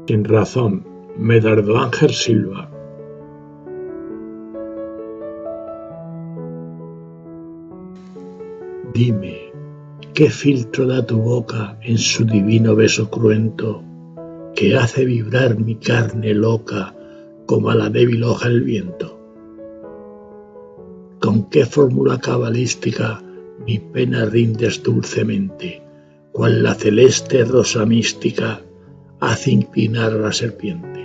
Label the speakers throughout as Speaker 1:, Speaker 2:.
Speaker 1: Sin razón, Medardo Ángel Silva. Dime, ¿qué filtro da tu boca en su divino beso cruento, que hace vibrar mi carne loca como a la débil hoja el viento? ¿Con qué fórmula cabalística mi pena rindes dulcemente, cual la celeste rosa mística hace inclinar a la serpiente?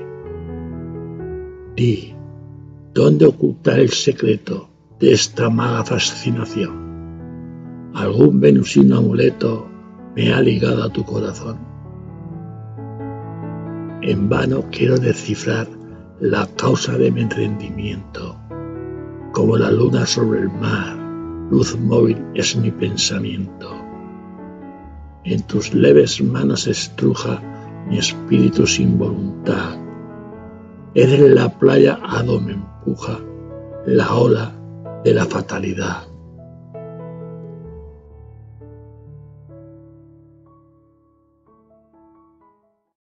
Speaker 1: Di, ¿dónde ocultar el secreto de esta maga fascinación? Algún venusino amuleto me ha ligado a tu corazón. En vano quiero descifrar la causa de mi rendimiento. Como la luna sobre el mar, luz móvil es mi pensamiento. En tus leves manos estruja mi espíritu sin voluntad. Eres la playa a donde me empuja la ola de la fatalidad.